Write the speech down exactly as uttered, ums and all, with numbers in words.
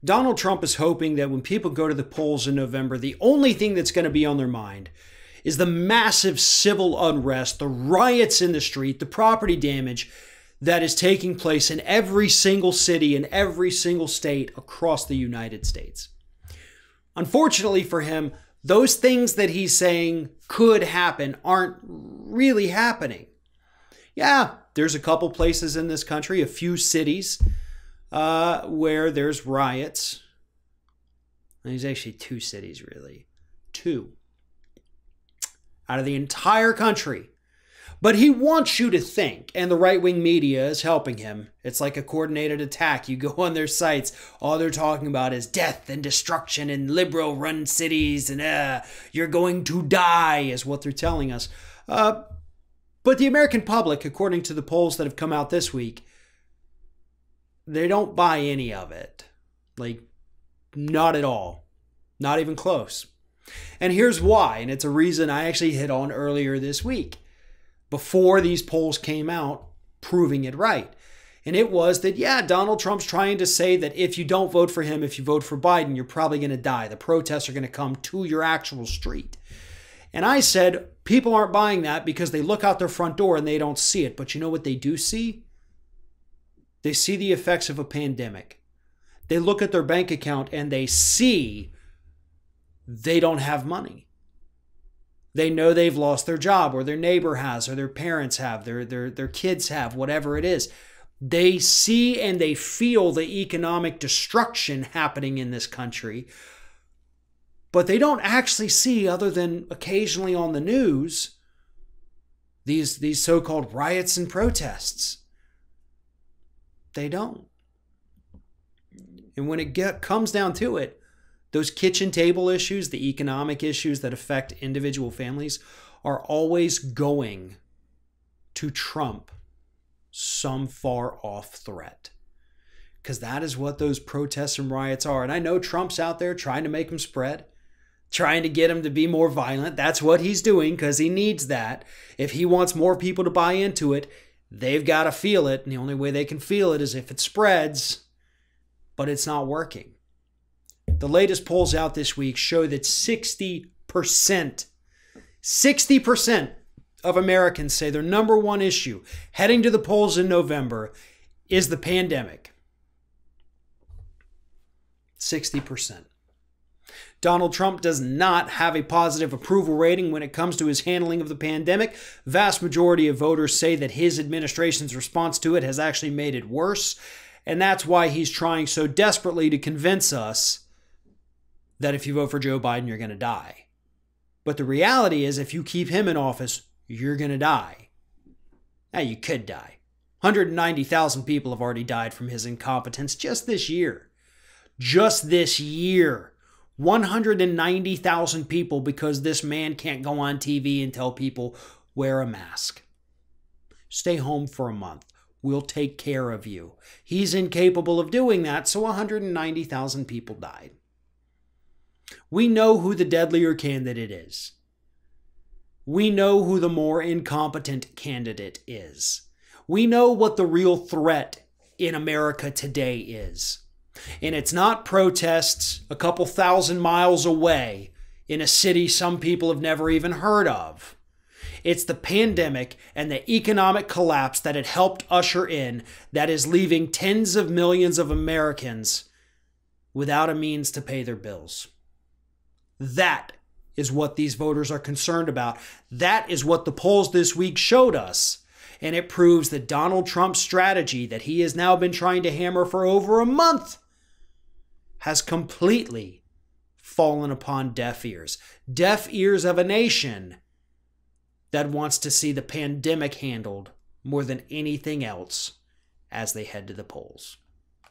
Donald Trump is hoping that when people go to the polls in November, the only thing that's going to be on their mind is the massive civil unrest, the riots in the street, the property damage that is taking place in every single city in every single state across the United States. Unfortunately for him, those things that he's saying could happen aren't really happening. Yeah, there's a couple places in this country, a few cities, uh, where there's riots. There's actually two cities, really. Two. Out of the entire country. But he wants you to think, and the right-wing media is helping him. It's like a coordinated attack. You go on their sites, all they're talking about is death and destruction in liberal-run cities, and uh, you're going to die, is what they're telling us. Uh, but the American public, according to the polls that have come out this week, they don't buy any of it. Like, not at all. Not even close. And here's why, and it's a reason I actually hit on earlier this week, before these polls came out, proving it right. And it was that, yeah, Donald Trump's trying to say that if you don't vote for him, if you vote for Biden, you're probably going to die. The protests are going to come to your actual street. And I said, people aren't buying that because they look out their front door and they don't see it. But you know what they do see? They see the effects of a pandemic. They look at their bank account and they see they don't have money. They know they've lost their job, or their neighbor has, or their parents have, their, their, their kids have, whatever it is. They see and they feel the economic destruction happening in this country, but they don't actually see, other than occasionally on the news, these, these so-called riots and protests. They don't. And when it get, comes down to it, those kitchen table issues, the economic issues that affect individual families, are always going to trump some far off threat. Because that is what those protests and riots are. And I know Trump's out there trying to make them spread, trying to get them to be more violent. That's what he's doing because he needs that. If he wants more people to buy into it, they've got to feel it. And the only way they can feel it is if it spreads. But it's not working. The latest polls out this week show that sixty percent, sixty percent of Americans say their number one issue heading to the polls in November is the pandemic. sixty percent. Donald Trump does not have a positive approval rating when it comes to his handling of the pandemic. Vast majority of voters say that his administration's response to it has actually made it worse. And that's why he's trying so desperately to convince us that if you vote for Joe Biden, you're going to die. But the reality is, if you keep him in office, you're going to die. Now, you could die. one hundred ninety thousand people have already died from his incompetence just this year. Just this year. one hundred ninety thousand people because this man can't go on T V and tell people, wear a mask. Stay home for a month. We'll take care of you. He's incapable of doing that, so one hundred ninety thousand people died. We know who the deadlier candidate is. We know who the more incompetent candidate is. We know what the real threat in America today is. And it's not protests a couple thousand miles away in a city some people have never even heard of. It's the pandemic and the economic collapse that it helped usher in that is leaving tens of millions of Americans without a means to pay their bills. That is what these voters are concerned about. That is what the polls this week showed us. And it proves that Donald Trump's strategy that he has now been trying to hammer for over a month has completely fallen upon deaf ears. Deaf ears of a nation that wants to see the pandemic handled more than anything else as they head to the polls.